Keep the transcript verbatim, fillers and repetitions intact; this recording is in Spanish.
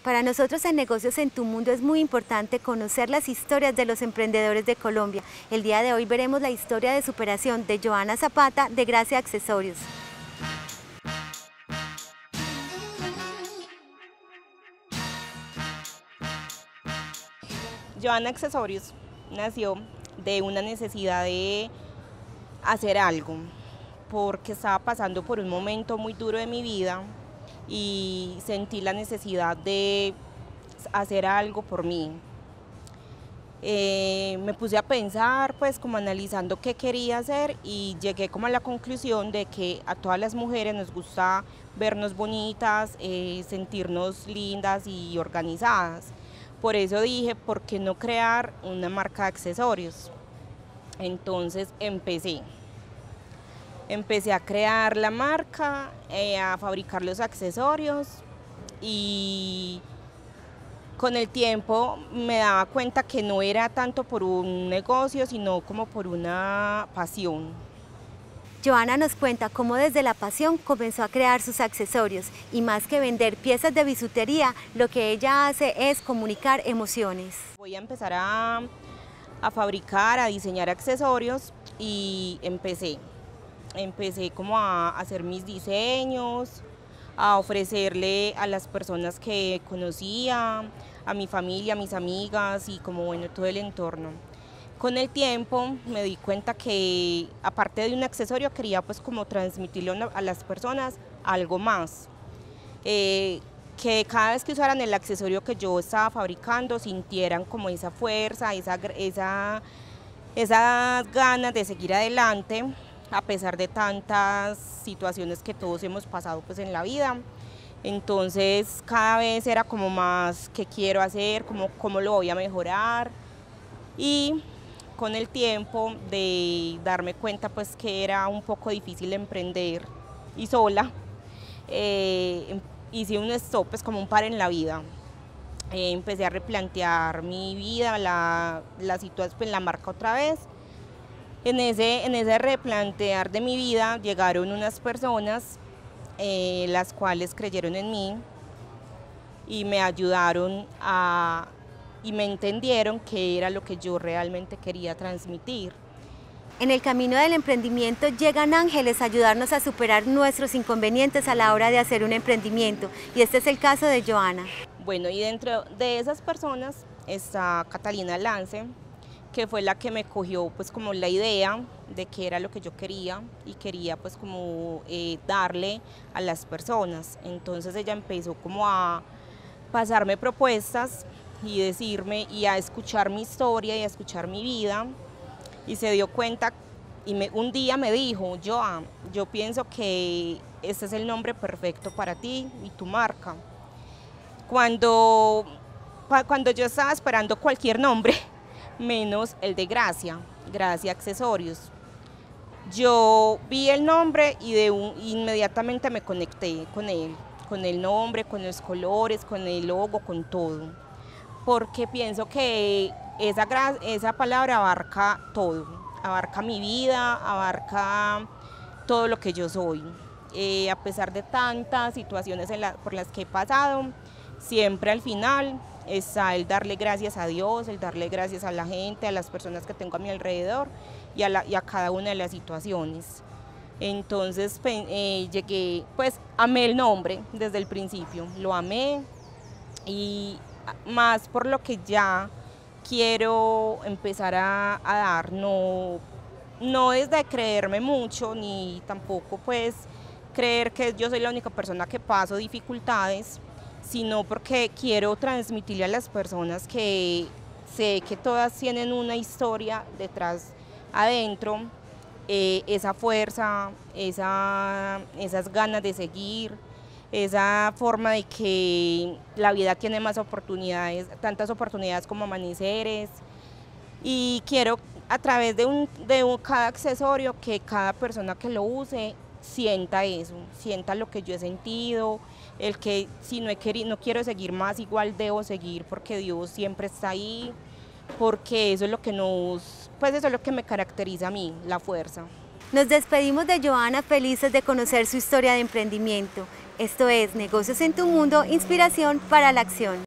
Para nosotros en Negocios en tu Mundo es muy importante conocer las historias de los emprendedores de Colombia. El día de hoy veremos la historia de superación de Joana Zapata de Gracia Accesorios. Joana Accesorios nació de una necesidad de hacer algo, porque estaba pasando por un momento muy duro de mi vida y sentí la necesidad de hacer algo por mí. Eh, me puse a pensar, pues como analizando qué quería hacer y llegué como a la conclusión de que a todas las mujeres nos gusta vernos bonitas, eh, sentirnos lindas y organizadas. Por eso dije, ¿por qué no crear una marca de accesorios? Entonces empecé. Empecé a crear la marca, eh, a fabricar los accesorios y con el tiempo me daba cuenta que no era tanto por un negocio, sino como por una pasión. Joana nos cuenta cómo desde la pasión comenzó a crear sus accesorios y más que vender piezas de bisutería, lo que ella hace es comunicar emociones. Voy a empezar a, a fabricar, a diseñar accesorios y empecé. Empecé como a hacer mis diseños, a ofrecerle a las personas que conocía, a mi familia, a mis amigas y como bueno, todo el entorno. Con el tiempo me di cuenta que aparte de un accesorio quería pues como transmitirle a las personas algo más. Eh, que cada vez que usaran el accesorio que yo estaba fabricando sintieran como esa fuerza, esa, esa, esas ganas de seguir adelante a pesar de tantas situaciones que todos hemos pasado pues en la vida. Entonces cada vez era como más qué quiero hacer, cómo, cómo lo voy a mejorar y con el tiempo de darme cuenta pues que era un poco difícil emprender y sola, eh, hice un stop, pues como un par en la vida. Eh, empecé a replantear mi vida, la, la situación, pues, la marca otra vez. En ese, en ese replantear de mi vida llegaron unas personas, eh, las cuales creyeron en mí y me ayudaron a, y me entendieron qué era lo que yo realmente quería transmitir. En el camino del emprendimiento llegan ángeles a ayudarnos a superar nuestros inconvenientes a la hora de hacer un emprendimiento y este es el caso de Joana. Bueno, y dentro de esas personas está Catalina Lance, que fue la que me cogió pues como la idea de qué era lo que yo quería y quería pues como eh, darle a las personas. Entonces ella empezó como a pasarme propuestas y decirme y a escuchar mi historia y a escuchar mi vida y se dio cuenta y me, un día me dijo, Joa, yo pienso que este es el nombre perfecto para ti y tu marca. Cuando, cuando yo estaba esperando cualquier nombre, menos el de Gracia, Gracia Accesorios. Yo vi el nombre y de un, inmediatamente me conecté con él, con el nombre, con los colores, con el logo, con todo. Porque pienso que esa, esa palabra abarca todo, abarca mi vida, abarca todo lo que yo soy. Eh, a pesar de tantas situaciones en la, por las que he pasado, siempre al final está el darle gracias a Dios, el darle gracias a la gente, a las personas que tengo a mi alrededor y a, la, y a cada una de las situaciones. Entonces eh, llegué, pues amé el nombre desde el principio, lo amé y más por lo que ya quiero empezar a, a dar, no, no es de creerme mucho ni tampoco pues creer que yo soy la única persona que paso dificultades, sino porque quiero transmitirle a las personas que sé que todas tienen una historia detrás, adentro, eh, esa fuerza, esa, esas ganas de seguir, esa forma de que la vida tiene más oportunidades, tantas oportunidades como amaneceres, y quiero a través de, un, de un, cada accesorio que cada persona que lo use sienta eso, sienta lo que yo he sentido, el que si no, he querido, no quiero seguir más, igual debo seguir porque Dios siempre está ahí, porque eso es lo que nos, pues eso es lo que me caracteriza a mí, la fuerza. Nos despedimos de Joana felices de conocer su historia de emprendimiento. Esto es Negocios en tu Mundo, inspiración para la acción.